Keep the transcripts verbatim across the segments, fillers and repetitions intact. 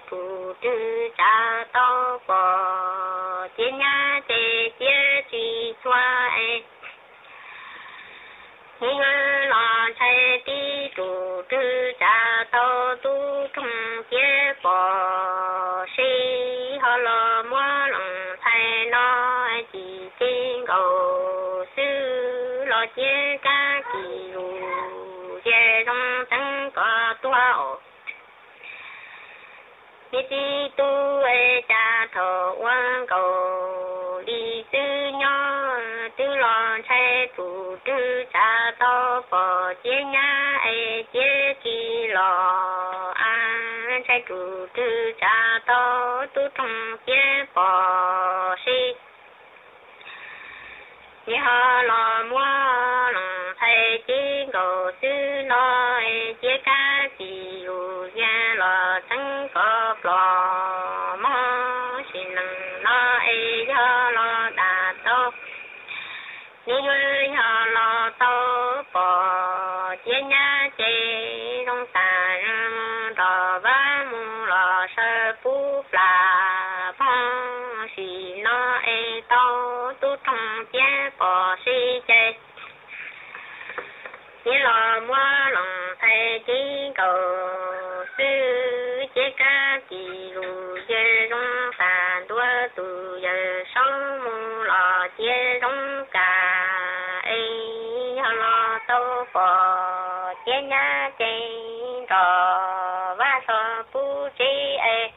tu tư cha to bò chế nhà chế chế chỉ xoa ai nhớ lo chạy đi tu tư cha to tu trong chế bò si họ lo mua lòng thay nó chỉ tin cầu sư lo chế cá kỳ lù chế trong tăng có tua đi đi tu e cha thọ quan cầu đi tư nhỏ tư lo chạy tu tư cha to bò chế nhà e chế chi lo an chạy tu tư cha to tu trong chế bò si như họ lo mua lòng thay chế cầu sư lo e chế cá gì lu gia lo trắng có lo mò xin năng lo e cho lo đà tô như họ lo tô bò chế nhà chế trong ta đò vá mu lo sơ pu là phong xin lo e tô tu trong chế bò si chế như lo mua lòng thay chế cầu sư chế cá kỳ lù chế trong sàn đua từ giờ sống mu lo chế trong cả ấy lo tô bò chế nhà chế đò vá sơ pu chế ấy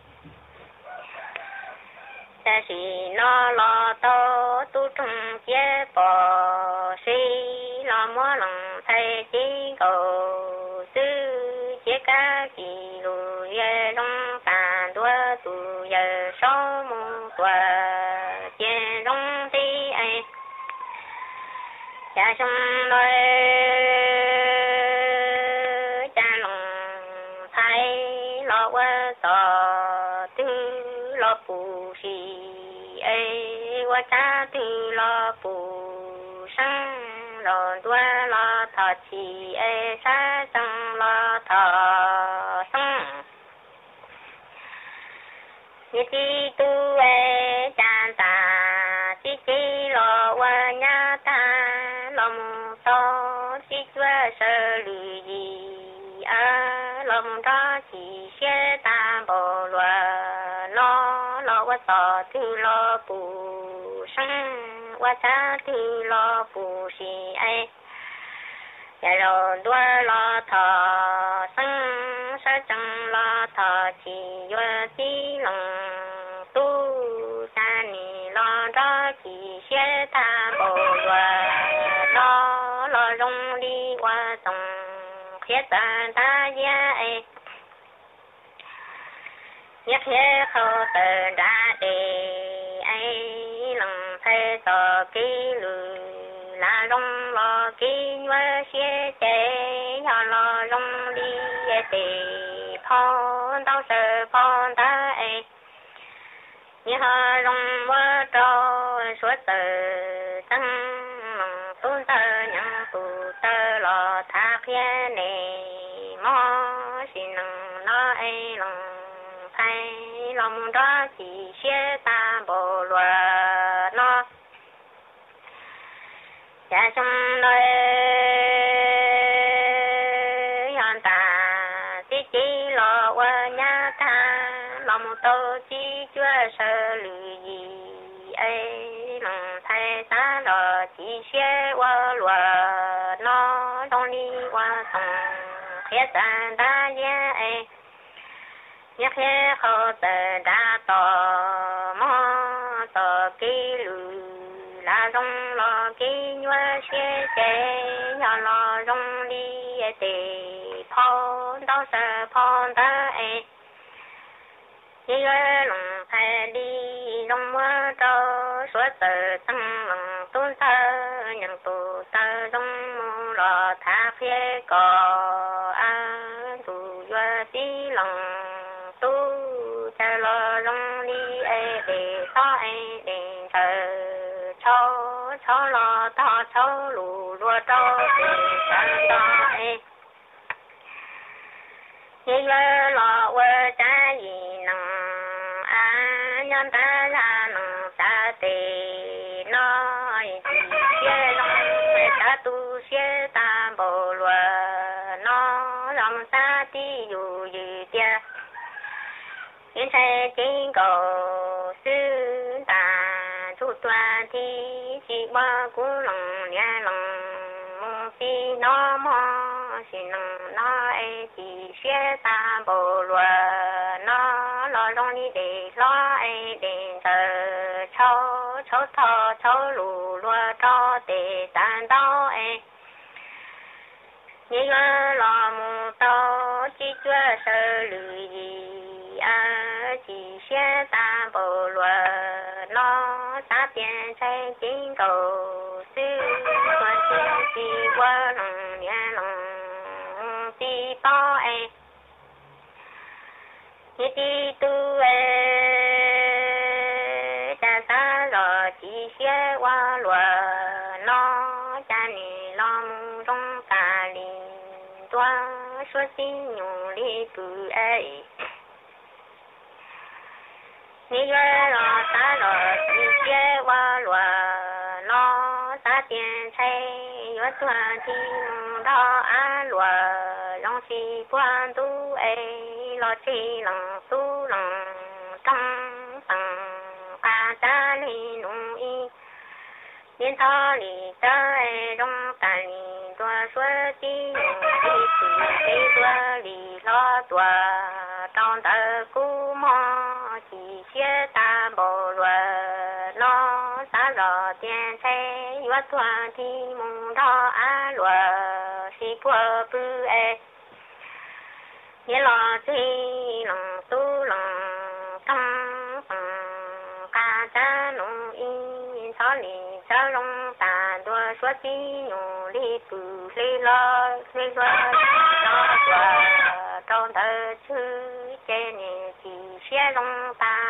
ta chỉ lo lo tô tu trong chế bò si lo mua lòng thay chế cầu sư chế cá kỳ lù ye trong tàn đua tu giờ số mu tua chế trong tí ai cha xong đôi cha lòng thay lo qua tò tư lo phù si ai qua cha tư lo phù sang lo đua lo thọ chi ai sa sang lo thọ sang như ti tu ai cha ta chi chi lo qua nhà ta lo mu to chi chua sơ lì gì à lo mu đó chỉ xe ta bồ loa lo lo qua tỏ tư lo phù sang qua cha tư lo phù si ai ya lo đua lo thọ sang sa chẳng lo thọ chỉ yo ti lòng tu sa ni lo đó chỉ xe ta bồ loa lo lo rong đi qua dòng khía ta ta ya ai nhất thế khâu tờ đã để ai lòng thay tờ ký lư là rong lo ký nhớ xe chế nhỏ lo rong đi để phong đau sợ phong ta ai như họ rong mơ trò suốt tờ tăng lòng tôn tờ nhận tù tờ lo thác khía nề mò xin nâng nó ai lòng thay lòng đó chỉ xe ta bồ loa nó cha trong nơi hoàn ta chỉ chỉ lo qua nhà ta lòng tô chỉ chúa sơ lì gì ấy lòng thay ta lo chỉ xe qua loa nó đông đi qua sông khía ta ta giá ấy nhất thế khâu tờ đã tò mò tò ký lù là rong lo ký nhớ xe chế nhỏ lo rong đi để phong đau sợ phong ta ai như lòng thay đi rong mơ trâu suốt tờ tăng lòng tôn tơ nhận tù tơ rong mô lo thác phía cò á tù dùa tí lòng tu cha lo rong đi ai để so ai để chờ cho cho lo to cho lù lúa cho để cho to ai như lo lo qua cha gì nằng sai chính cầu sư ta chú toa thì chỉ ba cú lòng nhà lòng mong si nó mò si lòng nó ấy chỉ xe ta bồ lùa nó lo lo đi để lo ấy để chờ cháu cháu thọ cháu lù lùa cho để tàn đau ấy như lo mù tao chỉ chưa sợ lười gì à chỉ xe ta bồ lùa nó ta tiền sai chính cầu sư qua sư chỉ qua lòng nhà lòng chỉ bao ấy như đi tu ấy cha sa rồi chỉ xe qua lùa nó cha nì lo mù trong cả lì toa suốt xin nhủ đi tu ấy như lo ta rồi chỉ xe qua lùa nó ta tiền sai yếu toa thì đó á lùa lòng si quan tu ấy lo chi lòng tu lòng trong tầng ca cha li nung y liên thọ li ta ấy trong ta li toa suốt chi đi tu đi toa li lo toa trong ta cú mò chỉ xe ta bồ lùa nó xa rõ tiền xe yếu toa thì mong đó á lùa si qua bư ê như lo chi lòng tu lòng trong phần ca cha nung y xó lì xó long ta đua suốt chi nhủ li bư li lo li lo lo toa trong thơ chư chê nì chỉ xe long ta